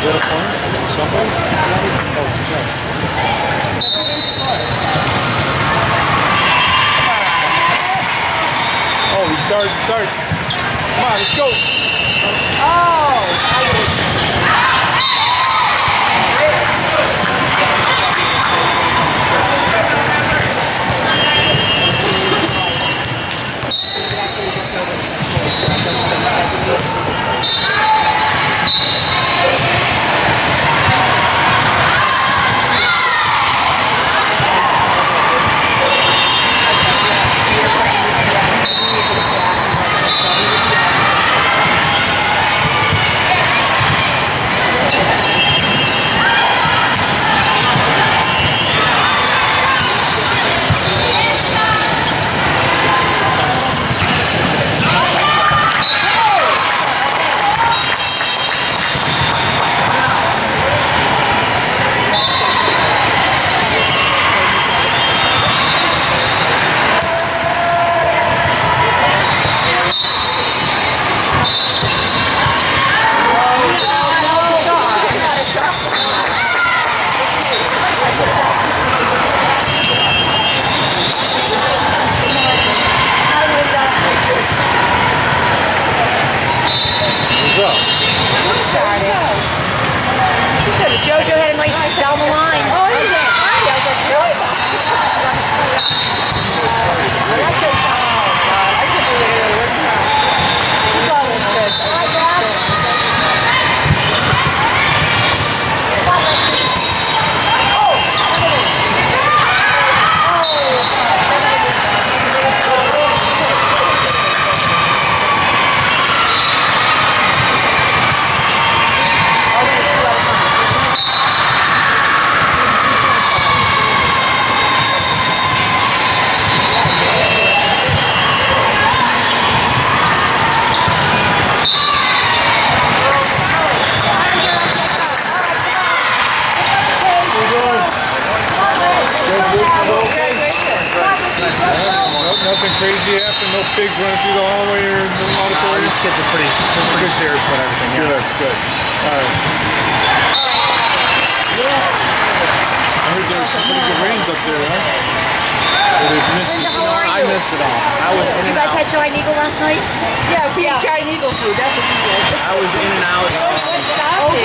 that a point? Somebody? Oh, it's a guy. Oh, he started. Come on, let's go. Jojo had a nice down the line. Oh, he did. I was like, really? I like this. Oh, God. I can't believe it worked out. You thought it was good. Nothing crazy happened, no pigs running through the hallway or the auditorium? These kids are pretty serious about everything. Yeah. Good. Alright. I heard there was some pretty good ratings up there, huh? I missed it all. I was in You and guys out. had giant eagle last night? Yeah, we had giant eagle food. That's what we did. I was in and out. Good job.